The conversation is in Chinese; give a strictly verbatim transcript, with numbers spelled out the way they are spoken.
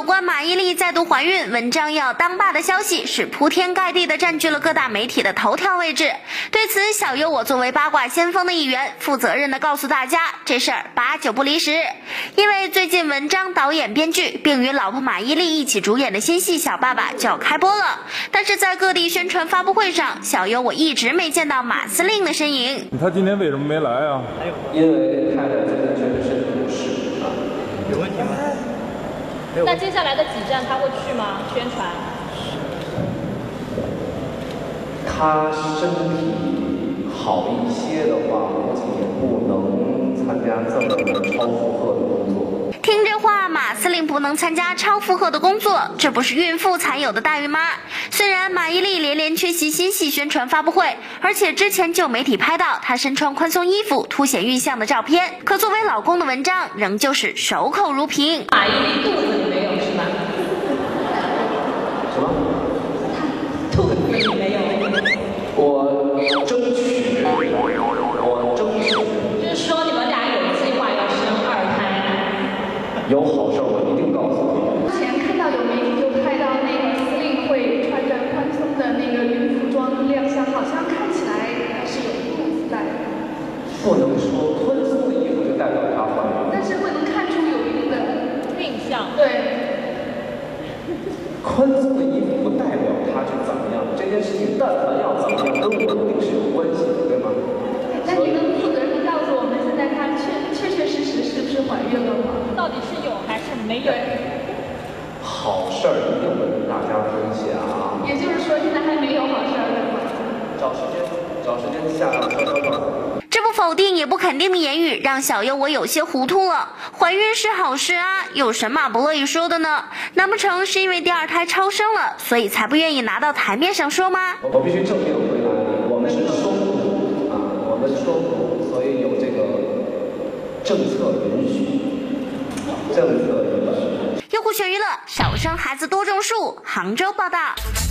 有关马伊琍再度怀孕、文章要当爸的消息是铺天盖地的占据了各大媒体的头条位置。对此，小优我作为八卦先锋的一员，负责任的告诉大家，这事儿八九不离十。因为最近文章导演编剧并与老婆马伊琍一起主演的新戏《小爸爸》就要开播了，但是在各地宣传发布会上，小优我一直没见到马司令的身影。 他今天为什么没来啊？ 因为太太最近确实身体不适啊。 有问题吗？ 那接下来的几站他会去吗？宣传？ 他身体好一些的话，估计也不能参加这么超负荷的工作。 听这话，马司令不能参加超负荷的工作，这不是孕妇才有的待遇吗？虽然马伊琍连连缺席新戏宣传发布会，而且之前就有媒体拍到她身穿宽松衣服凸显孕相的照片，可作为老公的文章仍旧是守口如瓶。 马伊琍肚子里没有是吧？ 什么？ 肚子里没有。 我争取，我争取。 就是说你们俩有计划要生二胎？ 有好事我一定告诉你。 之前看到有媒体就拍到那个司令会穿着宽松的那个孕服装亮相，好像看起来还是有肚子在。 不能说宽松的衣服就代表她怀孕， 但是会能看出有一定的孕相。 对。 宽松的衣服不代表她是怎么样，这件事情但凡要怎么样，跟我一定是有关系的，对吗？ 那你能负责任的告诉我们，现在她确确确实实是不是怀孕了吗？ 到底是有还是没有？ 好事儿一定会跟大家分享。 也就是说，现在还没有好事儿，对吗？ 找时间，找时间下来悄悄告。 这不否定也不肯定的言语让小优我有些糊涂了。怀孕是好事啊，有什么不乐意说的呢？难不成是因为第二胎超生了，所以才不愿意拿到台面上说吗？ 我必须正面回答你，我们是双父啊，我们双父，所以有这个政策允许，政策允许。 优酷全娱乐，少生孩子多种树，杭州报道。